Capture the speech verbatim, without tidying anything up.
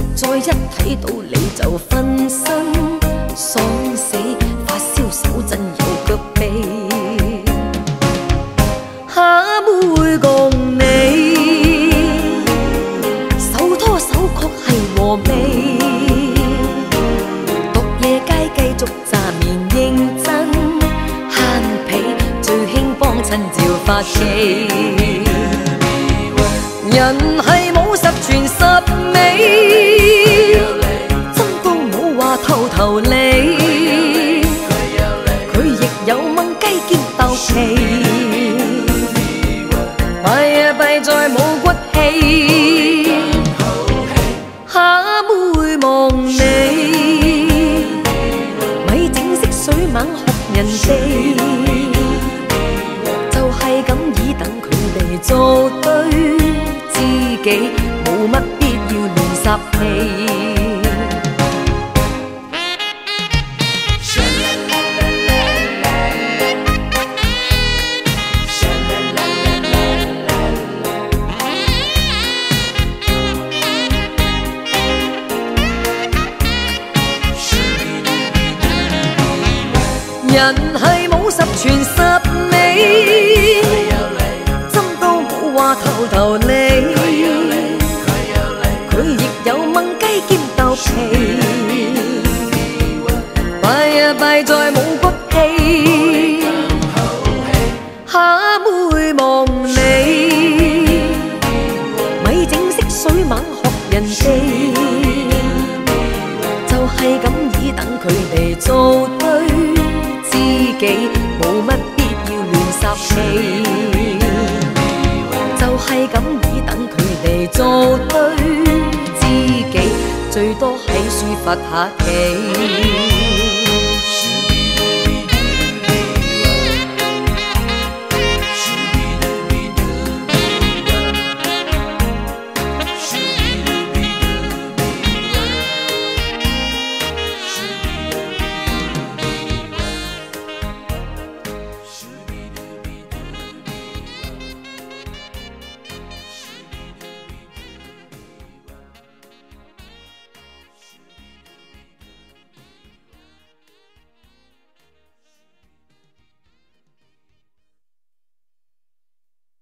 在一睇到你就分身爽死，發燒手震有腳臂，下每共你手拖手確係和味，獨夜街繼續詐面認真慳皮，最興幫襯照發記。人係冇十全十美，真都冇話頭頭你，佢亦有燜雞兼鬥皮，弊啊弊在冇骨氣，下妹望你，咪整色水猛學人哋，就係咁以等佢哋做對。自己冇乜必要亂霎氣。人係冇十全十美，針都冇話頭頭你。佢亦有燜雞兼鬥皮，弊啊弊在冇骨氣，下妹望你，咪整色水猛學人哋，就係咁以等佢哋做對，自己冇乜必要亂霎氣，就係咁以等佢哋做對。最多喺書發下棋。